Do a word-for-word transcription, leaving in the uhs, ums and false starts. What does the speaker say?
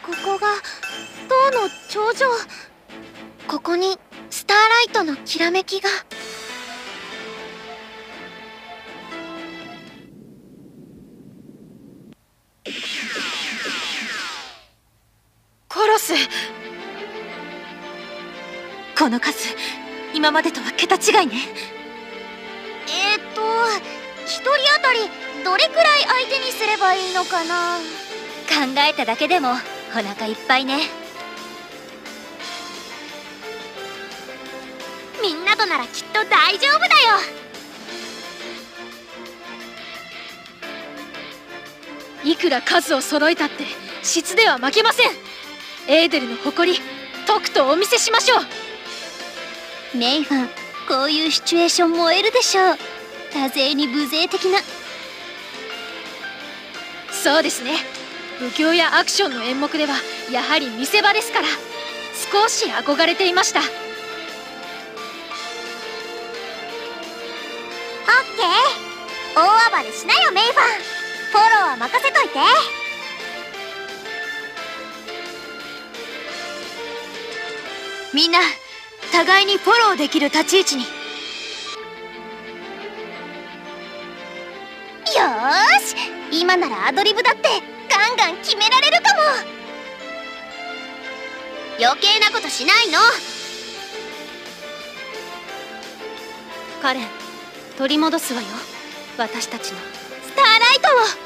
ここが塔の頂上。ここにスターライトのきらめきが。 コロス、この数今までとは桁違いね。 えー、っと一人当たりどれくらい相手にすればいいのかな。 考えただけでもお腹いっぱいね。 みんなとならきっと大丈夫だよ。 いくら数を揃えたって質では負けません。エーデルの誇りとくとお見せしましょう。 メイファン、こういうシチュエーション燃えるでしょう。多勢に無勢的な。 そうですね。武教やアクションの演目ではやはり見せ場ですから、少し憧れていました。オッケー、大暴れしなよメイファン。フォローは任せといて。 みんな互いにフォローできる立ち位置に。 よーし、今ならアドリブだってガンガン決められるかも。余計なことしないの。 カレン、取り戻すわよ、私たちのスターライトを。